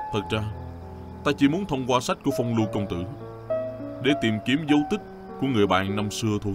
Thật ra ta chỉ muốn thông qua sách của Phong Lưu công tử để tìm kiếm dấu tích của người bạn năm xưa thôi.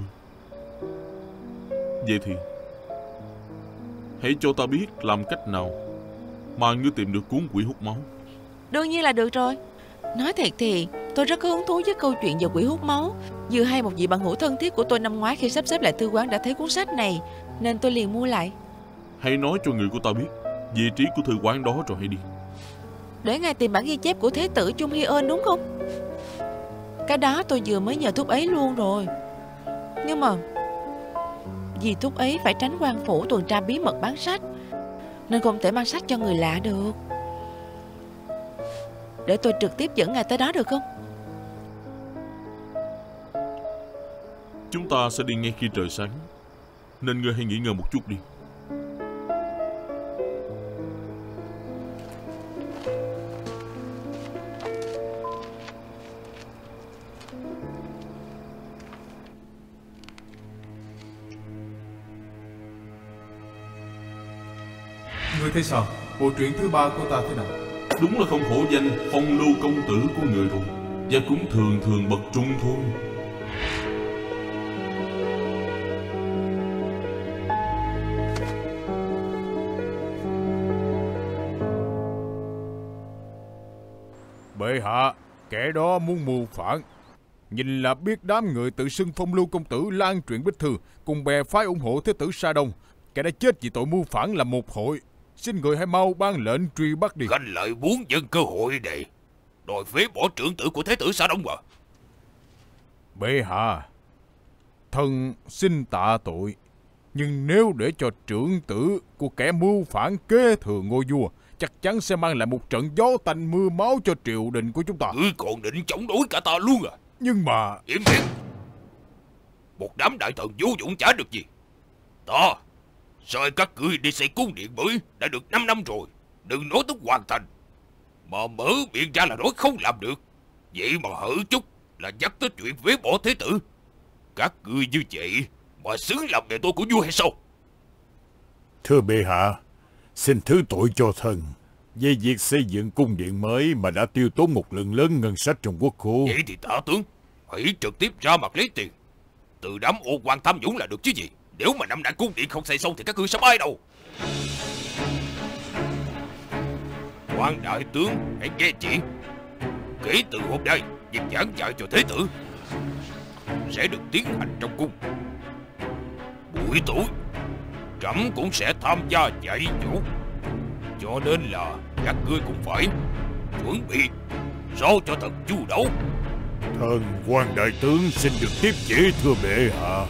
Vậy thì hãy cho ta biết làm cách nào mà ngươi tìm được cuốn Quỷ hút máu. Đương nhiên là được rồi. Nói thiệt thì tôi rất có hứng thú với câu chuyện về quỷ hút máu. Vừa hay một vị bạn hữu thân thiết của tôi năm ngoái khi sắp xếp lại thư quán đã thấy cuốn sách này, nên tôi liền mua lại. Hãy nói cho người của ta biết vị trí của thư quán đó rồi hãy đi. Để ngài tìm bản ghi chép của Thế tử Chung Hy Ơn đúng không? Cái đó tôi vừa mới nhờ thúc ấy luôn rồi. Nhưng mà vì thúc ấy phải tránh quan phủ tuần tra bí mật bán sách, nên không thể mang sách cho người lạ được. Để tôi trực tiếp dẫn ngài tới đó được không? Chúng ta sẽ đi ngay khi trời sáng, nên ngươi hãy nghỉ ngơi một chút đi. Ngươi thấy sao? Bộ truyện thứ 3 của ta thế nào? Đúng là không hổ danh Phong Lưu công tử của người rồi, và cũng thường thường bậc trung thôi. Bệ hạ, kẻ đó muốn mưu phản. Nhìn là biết đám người tự xưng Phong Lưu công tử lan truyền bích thư cùng bè phái ủng hộ Thế tử Sa Đông. Kẻ đã chết vì tội mưu phản là một hội. Xin người hãy mau ban lệnh truy bắt đi. Ganh lợi muốn dân cơ hội này, đòi phế bỏ trưởng tử của Thế tử Sa Đông à? Bệ hạ, thần xin tạ tội, nhưng nếu để cho trưởng tử của kẻ mưu phản kế thừa ngôi vua, chắc chắn sẽ mang lại một trận gió tanh mưa máu cho triều đình của chúng ta. Ngươi còn định chống đối cả ta luôn à? Nhưng mà... Im miệng! Một đám đại thần vô dụng chả được gì. Ta sai các ngươi đi xây cung điện mới đã được 5 năm rồi, đừng nói tới hoàn thành mà mở miệng ra là nói không làm được. Vậy mà hở chút là nhắc tới chuyện phế bỏ thế tử. Các ngươi như vậy mà xứng làm mẹ tôi của vua hay sao? Thưa bệ hạ, xin thứ tội cho thần về việc xây dựng cung điện mới mà đã tiêu tốn một lượng lớn ngân sách trong quốc khố. Vậy thì tả tướng hãy trực tiếp ra mặt lấy tiền từ đám ô quan tham nhũng là được chứ gì. Nếu mà năm nay cung điện không xây xong thì các ngươi sẽ bay đâu. Quan đại tướng hãy nghe chuyện. Kể từ hôm nay, việc giảng dạy cho thế tử sẽ được tiến hành trong cung. Buổi tối trẫm cũng sẽ tham gia dạy dỗ, cho nên là các ngươi cũng phải chuẩn bị sao cho thật chu đáo. Thần quan đại tướng xin được tiếp chỉ thưa bệ hạ.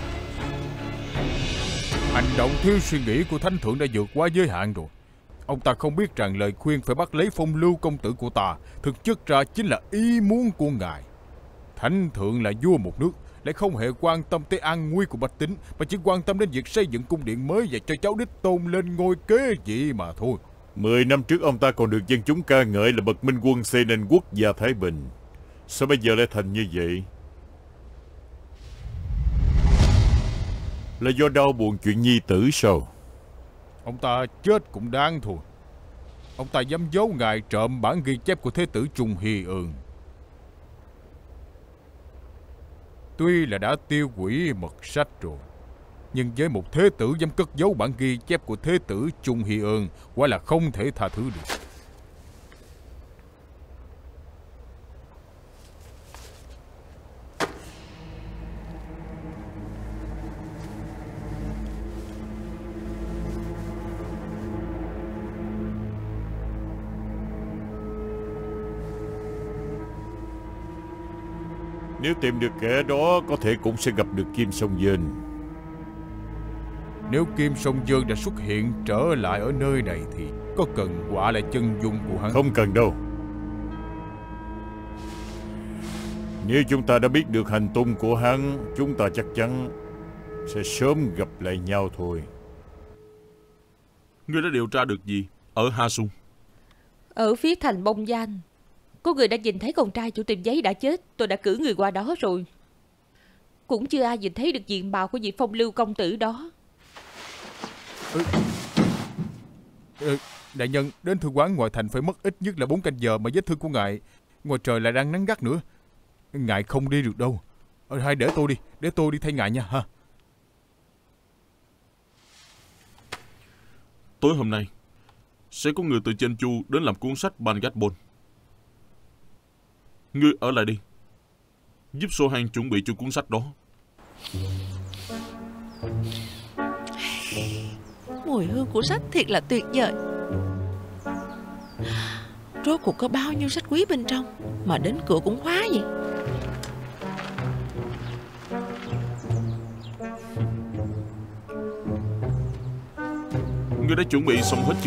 Hành động thiếu suy nghĩ của thánh thượng đã vượt quá giới hạn rồi. Ông ta không biết rằng lời khuyên phải bắt lấy Phong Lưu công tử của ta thực chất ra chính là ý muốn của ngài. Thánh thượng là vua một nước, lại không hề quan tâm tới an nguy của bách tính, mà chỉ quan tâm đến việc xây dựng cung điện mới và cho cháu đích tôn lên ngôi kế vị mà thôi. 10 năm trước ông ta còn được dân chúng ca ngợi là bậc minh quân xây nên quốc gia thái bình. Sao bây giờ lại thành như vậy? Là do đau buồn chuyện nhi tử sao? Ông ta chết cũng đáng thôi. Ông ta dám giấu ngài trộm bản ghi chép của Thế tử Chung Hy Ơn. Tuy là đã tiêu hủy mật sách rồi, nhưng với một thế tử dám cất giấu bản ghi chép của Thế tử Chung Hy Ơn, quả là không thể tha thứ được. Nếu tìm được kẻ đó, có thể cũng sẽ gặp được Kim Song Dơn. Nếu Kim Song Dơn đã xuất hiện trở lại ở nơi này thì có cần quả lại chân dung của hắn? Không cần đâu. Nếu chúng ta đã biết được hành tung của hắn, chúng ta chắc chắn sẽ sớm gặp lại nhau thôi. Ngươi đã điều tra được gì ở Ha Sung? Ở phía thành Bông Danh, có người đã nhìn thấy con trai chủ tiệm giấy đã chết. Tôi đã cử người qua đó rồi. Cũng chưa ai nhìn thấy được diện mạo của vị Phong Lưu công tử đó. Đại nhân, đến thư quán ngoại thành phải mất ít nhất là 4 canh giờ, mà vết thương của ngài ngoài trời lại đang nắng gắt nữa. Ngài không đi được đâu. Hay để tôi đi thay ngài nha ha. Tối hôm nay sẽ có người từ trên Chu đến làm cuốn sách Bangatbon. Ngươi ở lại đi, giúp Sohan chuẩn bị cho cuốn sách đó. Mùi hương của sách thiệt là tuyệt vời. Rốt cuộc có bao nhiêu sách quý bên trong mà đến cửa cũng khóa vậy? Ngươi đã chuẩn bị xong hết chưa?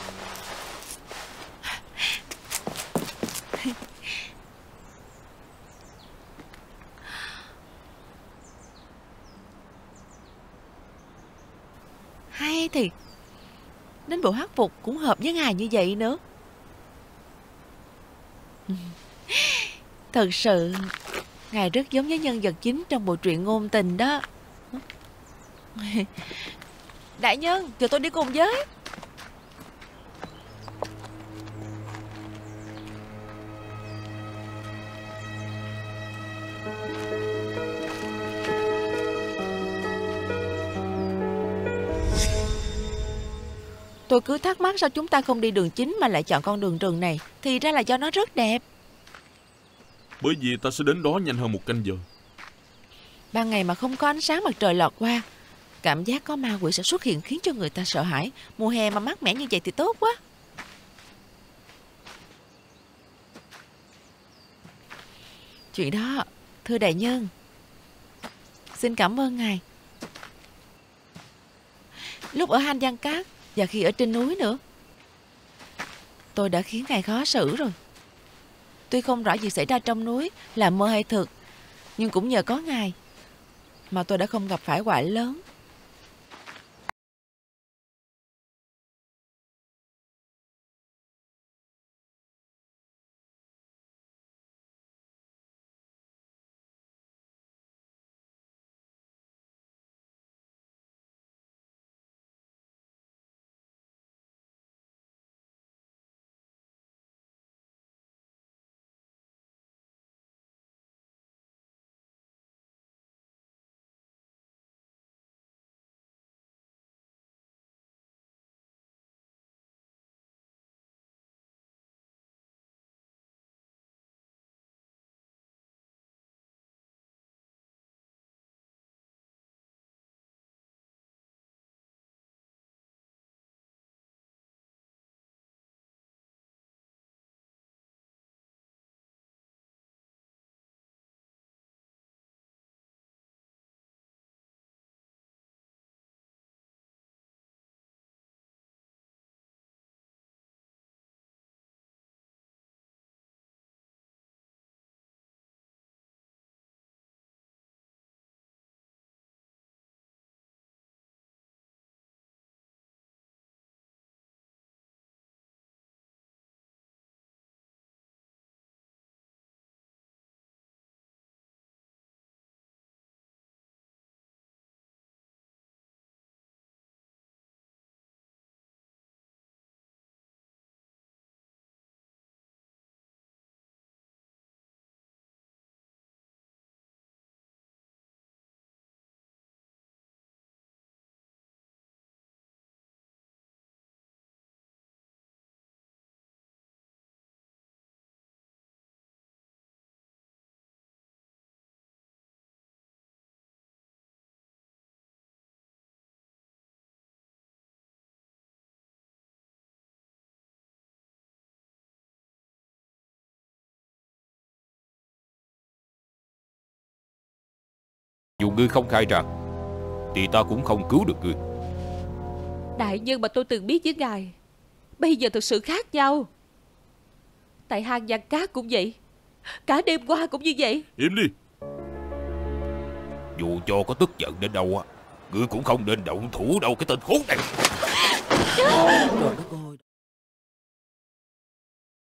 Hay thiệt. Đến bộ hát phục cũng hợp với ngài như vậy nữa. Thật sự ngài rất giống với nhân vật chính trong bộ truyện ngôn tình đó. Đại nhân, chờ tôi đi cùng với. Tôi cứ thắc mắc sao chúng ta không đi đường chính mà lại chọn con đường rừng này. Thì ra là do nó rất đẹp. Bởi vì ta sẽ đến đó nhanh hơn 1 canh giờ. Ban ngày mà không có ánh sáng mặt trời lọt qua, cảm giác có ma quỷ sẽ xuất hiện khiến cho người ta sợ hãi. Mùa hè mà mát mẻ như vậy thì tốt quá. Chuyện đó, thưa đại nhân, xin cảm ơn ngài. Lúc ở Han Giang Cát và khi ở trên núi nữa, tôi đã khiến ngài khó xử rồi. Tuy không rõ việc xảy ra trong núi là mơ hay thực, nhưng cũng nhờ có ngài mà tôi đã không gặp phải họa lớn. Dù ngươi không khai ra thì ta cũng không cứu được ngươi. Đại nhân mà tôi từng biết với ngài bây giờ thực sự khác nhau. Tại Han Giang Cát cũng vậy, cả đêm qua cũng như vậy. Im đi. Dù cho có tức giận đến đâu á, ngươi cũng không nên động thủ đâu cái tên khốn này. Trời đất ơi.